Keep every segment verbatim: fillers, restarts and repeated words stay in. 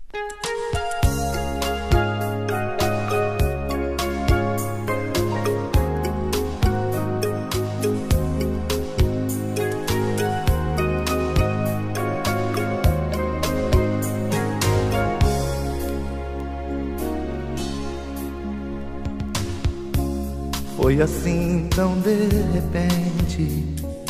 Foi assim tão de repente,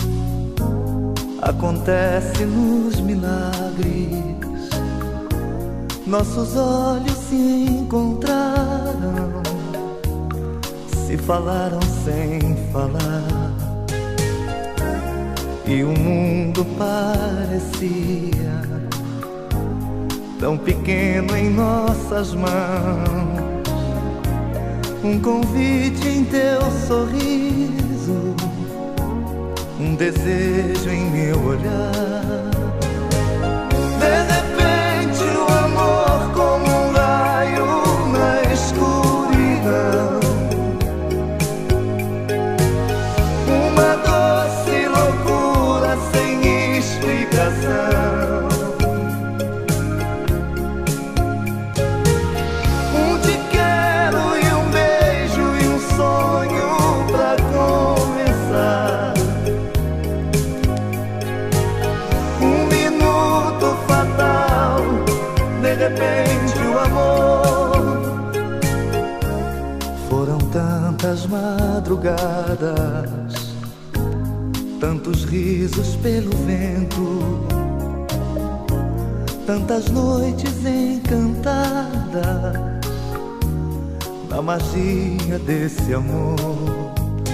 acontece nos milagres. Nossos olhos se encontraram, se falaram sem falar, e o mundo parecia tão pequeno em nossas mãos. Um convite em teu sorriso, um desejo em meu olhar. De repente o amor como um raio na escuridão, uma doce loucura sem explicação. De repente o amor. Foram tantas madrugadas, tantos risos pelo vento, tantas noites encantadas na magia desse amor.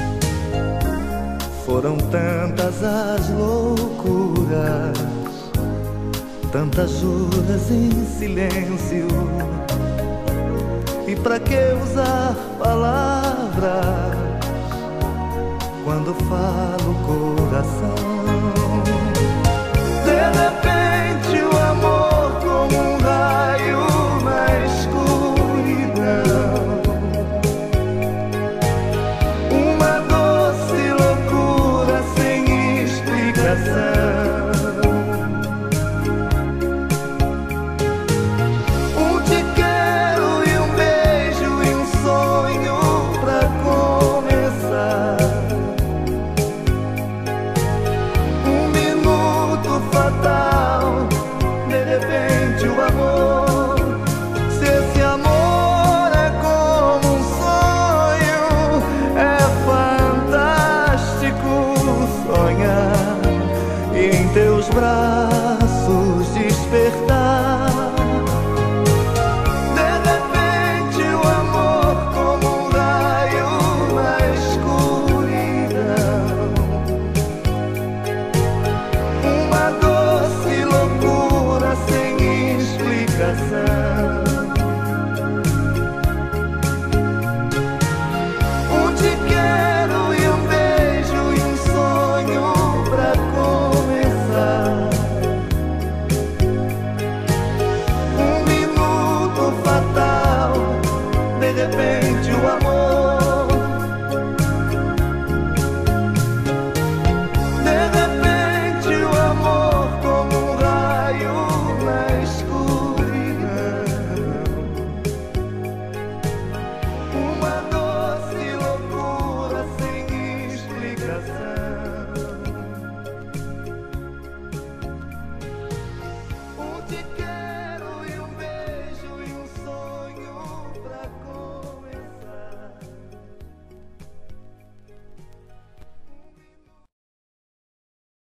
Foram tantas as loucuras, tantas juras em silêncio, e pra que usar palavras quando falo coração? De repente o amor como um raio na escuridão, uma doce loucura sem explicação. De repente o amor, se esse amor é como um sonho, é fantástico sonhar e em teus braços despertar. De repente o amor como um raio na escuridão, uma doce loucura sem explicação.